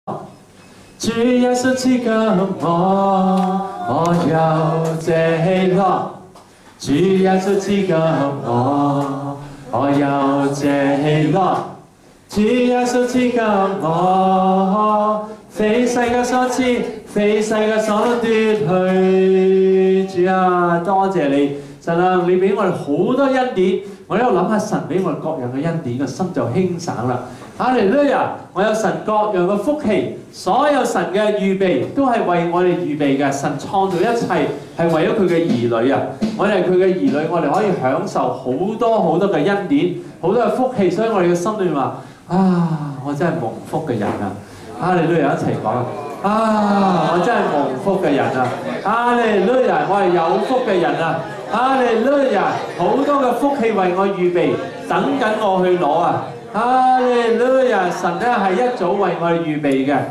主耶穌賜給我有這喜樂。主耶穌賜給我有這喜樂。主耶穌賜給我，非世界所賜，非世界所奪去。主啊，多謝你，神啊，你俾我哋好多恩典。我喺度諗下神俾我哋各樣嘅恩典，個心就輕省啦。哈利路亞！我有神各樣嘅福氣，所有神嘅預備都係為我哋預備嘅。神創造一切係為咗佢嘅兒女啊！我哋係佢嘅兒女，我哋可以享受好多好多嘅恩典，好多嘅福氣。所以我哋嘅心裏面話：啊，我真係蒙福嘅人啊！哈利路亞，一齊講啊！我真係蒙福嘅人啊！哈利路亞，我係有福嘅人啊！哈利路亞，好多嘅福氣為我預備，等緊我去攞啊！哈利路亞，神咧係一早為我哋預備嘅。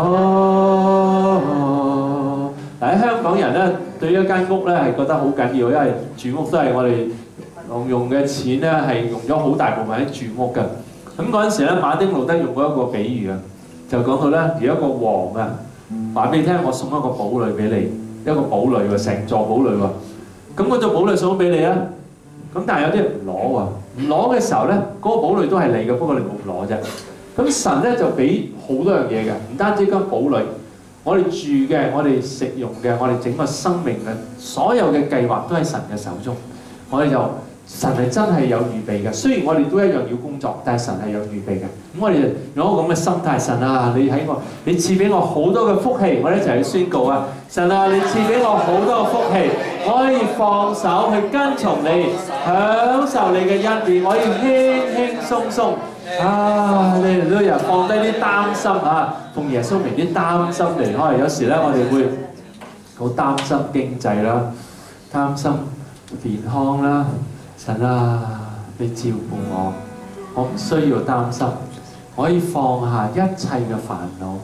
喺香港人咧對一間屋咧係覺得好緊要，因為住屋都係我哋用嘅錢咧係用咗好大部分喺住屋嘅。咁嗰陣時咧，馬丁路德用過一個比喻啊，就講到咧，如果一個王啊話俾你聽，我送一個堡壘俾你，一個堡壘喎，成座堡壘喎。咁嗰座堡壘送咗俾你啊，咁但係有啲人唔攞喎。唔攞嘅時候咧，嗰個堡壘都係你嘅，不過你冇攞啫。咁神咧就俾好多樣嘢嘅，唔單止間堡壘，我哋住嘅、我哋食用嘅、我哋整個生命嘅所有嘅計劃都喺神嘅手中。我哋就神係真係有預備嘅。雖然我哋都一樣要工作，但係神係有預備嘅。咁我哋用一個咁嘅心態，神啊，你賜俾我好多嘅福氣，我哋一齊去宣告啊！神啊，你賜俾我好多嘅福氣，我可以放手去跟從你，享受你嘅恩典，我可以輕輕鬆鬆啊！你哋都人放低啲擔心啊，奉耶穌名啲擔心離開。有時咧，我哋會好擔心經濟啦，擔心健康啦。神啊，你照顧我，我唔需要擔心，我可以放下一切嘅煩惱。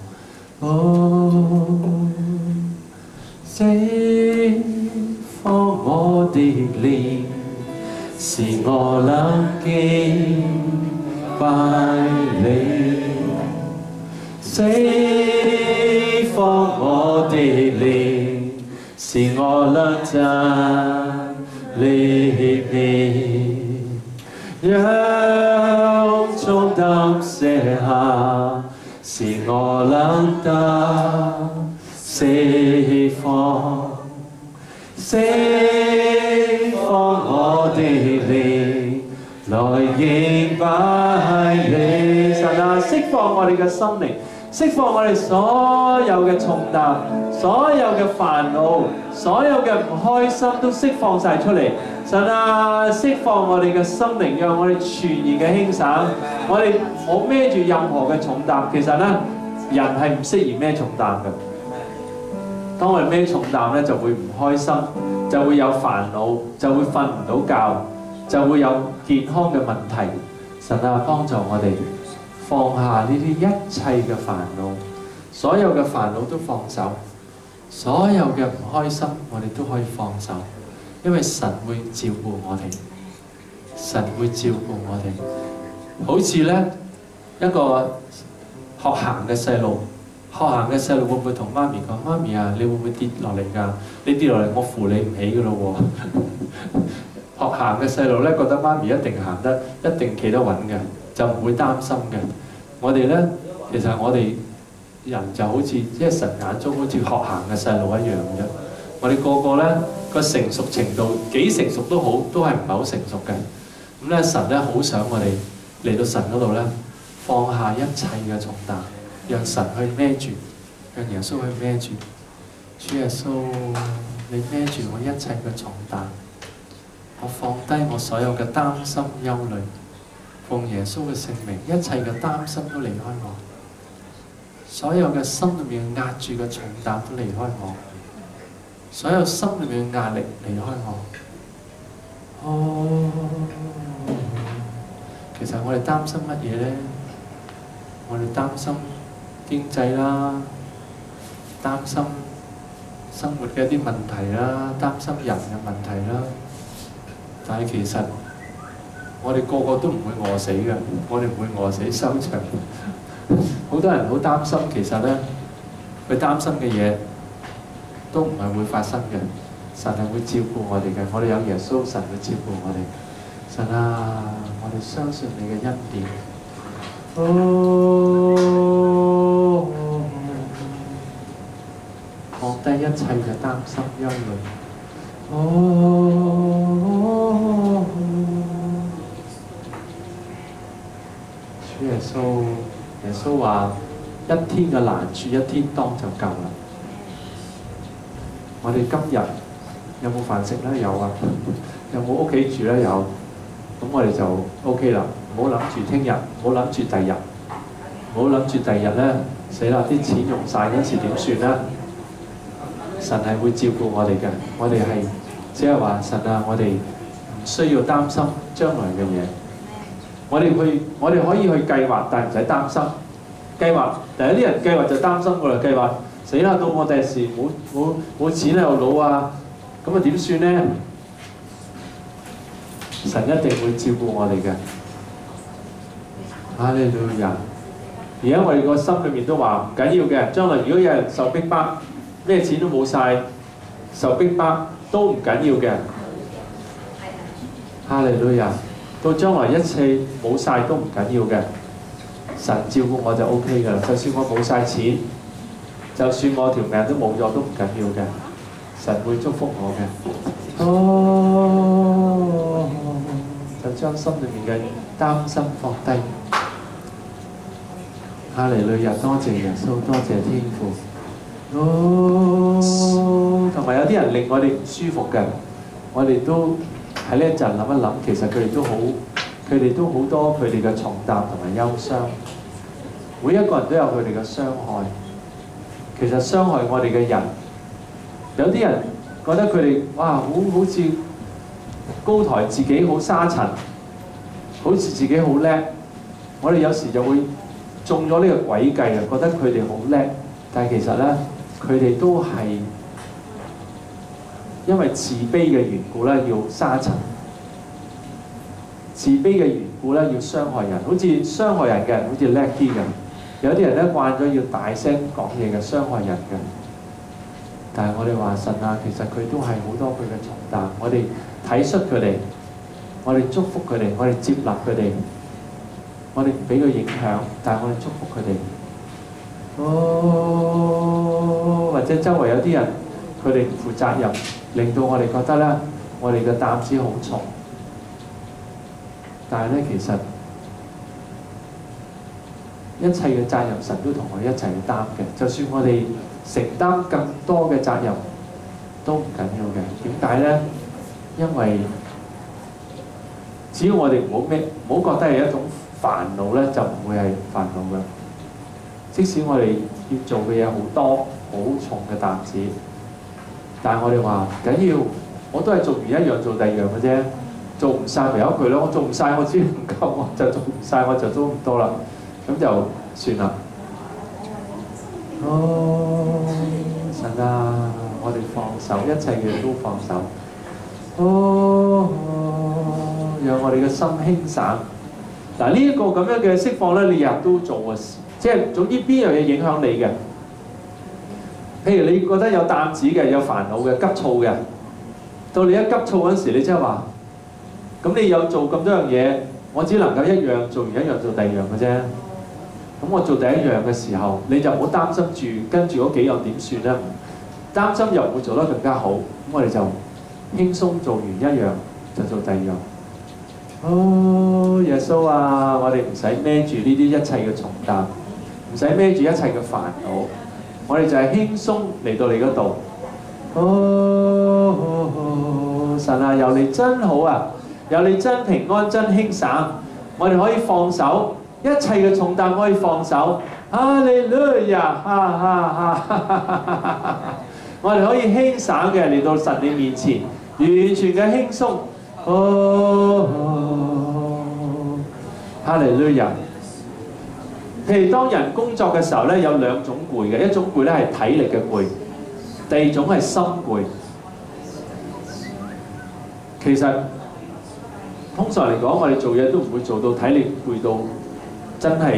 哦，釋放我的靈，使我能敬拜你。釋放我的靈，使我能讚你名，讓重擔卸下，使我能得釋放，釋放我的靈，來敬拜你。神啊，釋放我哋嘅心靈，釋放我哋所有嘅重擔，所有嘅煩惱，所有嘅唔開心都釋放晒出嚟。神啊，釋放我哋嘅心靈，讓我哋全然嘅輕省。我哋冇孭住任何嘅重擔。其實咧，人係唔適宜孭重擔嘅。當我哋孭重擔咧，就會唔開心，就會有煩惱，就會瞓唔到覺，就會有健康嘅問題。神啊，幫助我哋放下呢啲一切嘅煩惱，所有嘅煩惱都放手，所有嘅唔開心我哋都可以放手，因為神會照顧我哋，神會照顧我哋。好似咧一個學行嘅細路，學行嘅細路會唔會同媽咪講：媽咪啊，你會唔會跌落嚟㗎？你跌落嚟，我扶你唔起㗎咯喎！學行嘅細路咧，覺得媽咪一定行得，一定企得穩嘅，就唔會擔心嘅。我哋咧，其實我哋人就好似即係神眼中好似學行嘅細路一樣嘅。我哋個個咧個成熟程度幾成熟都好，都係唔係好成熟嘅。咁咧神咧好想我哋嚟到神嗰度咧，放下一切嘅重擔，讓神去孭住，讓耶穌去孭住。主耶穌，你孭住我一切嘅重擔。我放低我所有嘅擔心憂慮，奉耶穌嘅聖名，一切嘅擔心都離開我，所有嘅心裏面壓住嘅重擔都離開我，所有心裏面嘅壓力離開我。哦，其實我哋擔心乜嘢咧？我哋擔心經濟啦，擔心生活嘅一啲問題啦，擔心人嘅問題啦。但係其實我哋個個都唔會餓死嘅，我哋唔會餓死收場。好好多人好擔心，其實咧佢擔心嘅嘢都唔係會發生嘅。神係會照顧我哋嘅，我哋有耶穌，神會照顧我哋。神啊，我哋相信你嘅恩典。放低一切嘅擔心憂慮。主耶穌，耶穌話：一天嘅難處，一天當就夠啦。我哋今日有冇飯食咧？有啊。有冇屋企住咧？有。咁我哋就 OK 啦。唔好諗住聽日，唔好諗住第日，唔好諗住第日咧，死啦！啲錢用晒嗰時點算咧？神係會照顧我哋嘅。我哋係只係話神啊，我哋唔需要擔心將來嘅嘢。我哋可以去計劃，但係唔使擔心。計劃，第一啲人計劃就擔心㗎啦。計劃死啦，到我第時冇錢又老啊，咁啊點算咧？神一定會照顧我哋嘅。哈利路亞！而家我哋個心裏面都話唔緊要嘅，將來如果有人受逼迫，咩錢都冇晒，受逼迫都唔緊要嘅。哈利路亞！到將來一切冇晒都唔緊要嘅，神照顧我就 OK 㗎啦。就算我冇晒錢，就算我條命都冇咗都唔緊要嘅，神會祝福我嘅。就將心裏面嘅擔心放低。哈利路亞！多謝耶穌，多謝天父。同埋有啲人令我哋唔舒服嘅，我哋都喺呢一陣諗一諗，其實佢哋都好多佢哋嘅重擔同埋憂傷。每一個人都有佢哋嘅傷害。其實傷害我哋嘅人，有啲人覺得佢哋哇好似高抬自己，好沙塵，好似自己好叻。我哋有時就會中咗呢個詭計啊，覺得佢哋好叻，但係其實咧，佢哋都係因為自卑嘅緣故咧，要沙塵；自卑嘅緣故咧，要傷害人。好似傷害人嘅人，好似叻啲嘅；有啲人咧慣咗要大聲講嘢嘅，傷害人嘅。但係我哋話神啊，其實佢都係好多佢嘅重擔，我哋體恤佢哋，我哋祝福佢哋，我哋接納佢哋，我哋唔俾佢影響，但係我哋祝福佢哋。或者周圍有啲人佢哋唔負責任，令到我哋覺得咧，我哋嘅擔子好重。但係咧，其實一切嘅責任神都同我哋一齊去擔嘅，就算我哋承擔更多嘅責任都唔緊要嘅。點解咧？因為只要我哋唔好覺得係一種煩惱咧，就唔會係煩惱嘅。即使我哋要做嘅嘢好多、好重嘅擔子，但係我哋話唔緊要，我都係做完一樣做第二樣嘅啫。做唔晒咪由佢咯，我做唔晒我知唔夠，我就做唔晒我就都唔多啦，咁就算啦。神啊，我哋放手，一切嘅都放手。讓我哋嘅心輕省。嗱，呢一個咁樣嘅釋放咧，你日都做嘅事，即係總之邊樣嘢影響你嘅。譬如你覺得有擔子嘅、有煩惱嘅、急躁嘅，到你一急躁嗰時，你即係話，咁你有做咁多樣嘢，我只能夠一樣做完一樣做第二樣嘅啫。咁我做第一樣嘅時候，你就唔好擔心住跟住嗰幾樣點算咧？擔心又唔會做得更加好。咁我哋就輕鬆做完一樣就做第二樣。耶穌啊，我哋唔使孭住呢啲一切嘅重擔，唔使孭住一切嘅煩惱，我哋就係輕鬆嚟到你嗰度。神啊，有你真好啊，有你真平安真輕省，我哋可以放手，一切嘅重擔可以放手。哈利路亞，我哋可以輕省嘅嚟到神你面前，完全嘅輕鬆。哈利路亞。譬如當人工作嘅時候咧，有兩種攰嘅，一種攰咧係體力嘅攰，第二種係心攰。其實通常嚟講，我哋做嘢都唔會做到體力攰到真係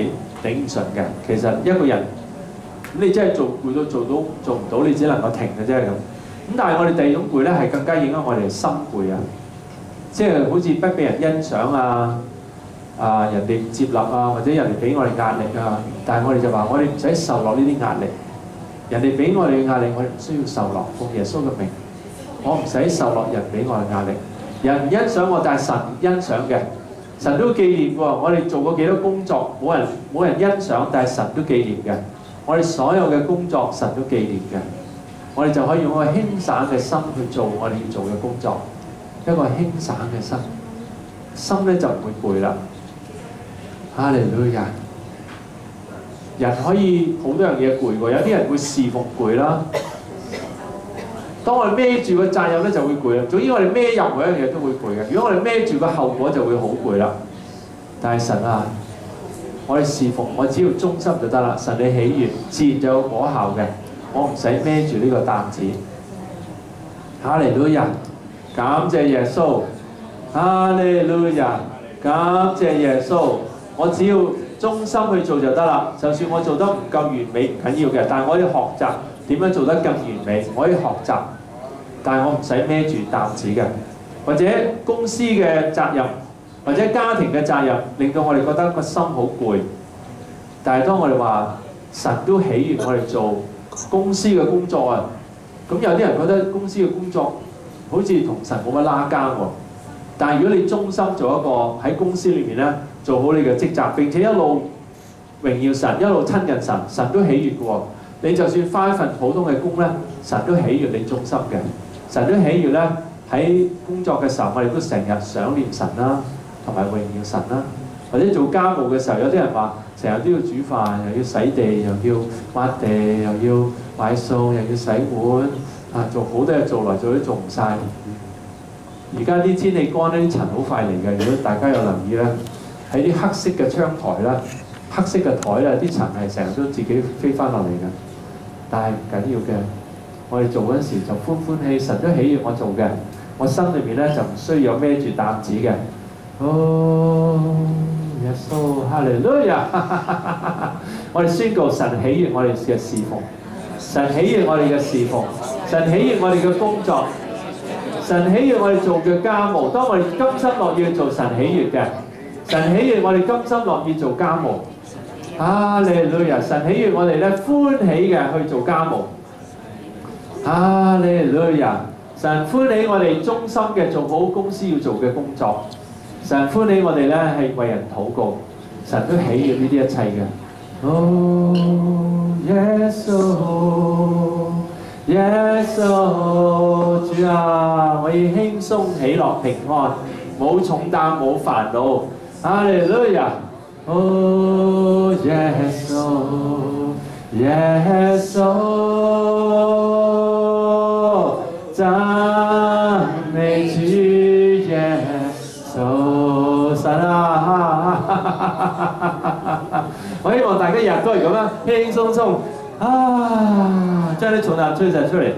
頂唔順嘅。其實一個人你真係做攰到做唔到，你只能夠停嘅啫咁。咁但係我哋第二種攰咧係更加影響我哋心攰啊，即係好似不被人欣賞啊。人哋唔接納啊，或者人哋俾我哋壓力啊，但係我哋就話我哋唔使受落呢啲壓力。人哋俾我哋嘅壓力，我哋唔需要受落。奉耶穌嘅名，我唔使受落人俾我嘅壓力。人唔欣賞我，但係神欣賞嘅，神都紀念喎。我哋做過幾多工作，冇人欣賞，但係神都紀念嘅。我哋所有嘅工作，神都紀念嘅。我哋就可以用個輕省嘅心去做我哋要做嘅工作，一個輕省嘅心，心咧就唔會攰啦。哈利路亞！人可以好多樣嘢攰喎，有啲人會侍奉攰啦。當我哋孭住個責任咧就會攰啦。總之我哋孭任何一樣嘢都會攰嘅。如果我哋孭住個後果就會好攰啦。但係神啊，我哋侍奉，我只要忠心就得啦。神你喜悅，自然就有果效嘅。我唔使孭住呢個擔子。哈利路亞！感謝耶穌！哈利路亞！感謝耶穌！我只要忠心去做就得啦。就算我做得唔夠完美唔緊要嘅，但係我要學習點樣做得更完美。我要學習，但係我唔使孭住擔子嘅。或者公司嘅責任，或者家庭嘅責任，令到我哋覺得個心好攰。但係當我哋話神都喜悅我哋做公司嘅工作啊，咁有啲人覺得公司嘅工作好似同神冇乜拉更喎。但係如果你忠心做一個喺公司裏面咧，做好你嘅職責，並且一路榮耀神，一路親近神，神都喜悅嘅喎。你就算返一份普通嘅工咧，神都喜悅你忠心嘅。神都喜悅咧喺工作嘅時候，我哋都成日想念神啦，同埋榮耀神啦。或者做家務嘅時候，有啲人話成日都要煮飯，又要洗地，又要抹地，又要買餸，又要洗碗，做好多嘢做嚟做都做唔晒。而家啲天氣乾咧，啲塵好快嚟嘅。如果大家有留意咧，喺啲黑色嘅窗台啦、黑色嘅台啦，啲塵係成日都自己飛翻落嚟嘅。但係唔緊要嘅，我哋做嗰陣時就歡歡喜，神都喜悅我做嘅。我心裏面咧就唔需要孭住擔子嘅。哦，耶穌，哈利路亞！我哋宣告神喜悅我哋嘅侍奉，神喜悅我哋嘅侍奉，神喜悅我哋嘅工作。神喜悅我哋做嘅家務，當我哋甘心樂意去做神喜悅嘅，神喜悅我哋甘心樂意做家務。哈利路亞！神喜悅我哋咧歡喜嘅去做家務。哈利路亞！神歡喜我哋忠心嘅做好公司要做嘅工作。神歡喜我哋咧係為人禱告，神都喜悅呢啲一切嘅。哦，耶穌。耶穌主啊，我要輕鬆喜樂平安，冇重擔冇煩惱。哈利路亞！哦，耶穌，耶穌，讚美主耶穌神啊！我希望大家日日都係咁樣輕輕鬆鬆。將啲重擔吹晒出嚟，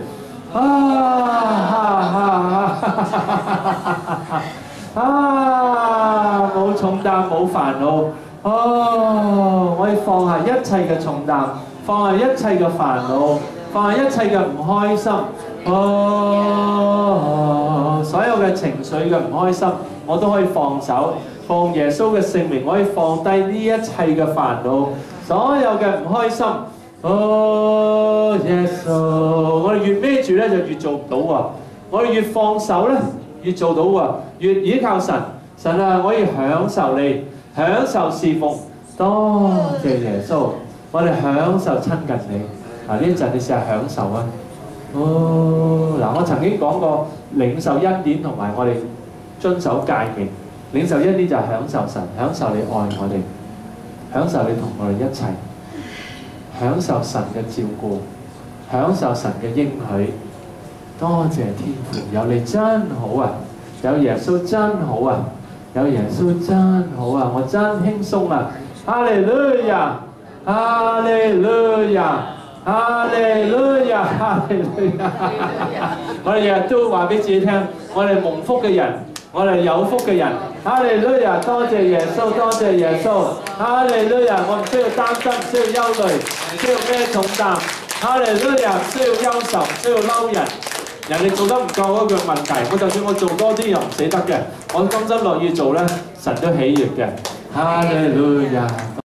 冇重擔冇煩惱，我要放下一切嘅重擔，放下一切嘅煩惱，放下一切嘅唔開心，所有嘅情緒嘅唔開心，我都可以放手，奉耶穌嘅聖名，我可以放低呢一切嘅煩惱，所有嘅唔開心。哦，耶穌！我哋越孭住咧，就越做唔到喎。我哋越放手咧，越做到喎。越倚靠神，神啊，我要享受你，享受侍奉。多謝耶穌，我哋享受親近你。呢一陣你試下享受啊！我曾經講過領受恩典同埋我哋遵守誡命。領受恩典就係享受神，享受你愛我哋，享受你同我哋一齊。享受神嘅照顧，享受神嘅應許。多謝天父，有你真好啊！有耶穌真好啊！有耶穌真好啊！我真輕鬆啊！哈利路亞！哈利路亞！哈利路亞！哈利路亞！我哋日日都話俾自己聽，我哋蒙福嘅人， 我哋有福嘅人。哈利路亞，多謝耶穌，多謝耶穌。哈利路亞，我唔需要擔心，唔需要憂慮，唔需要孭重擔。哈利路亞，唔需要憂愁，唔需要嬲人。人哋做得唔夠嗰個問題，我就算我做多啲又唔死得嘅，我甘心樂意做咧，神都喜悅嘅。哈利路亞。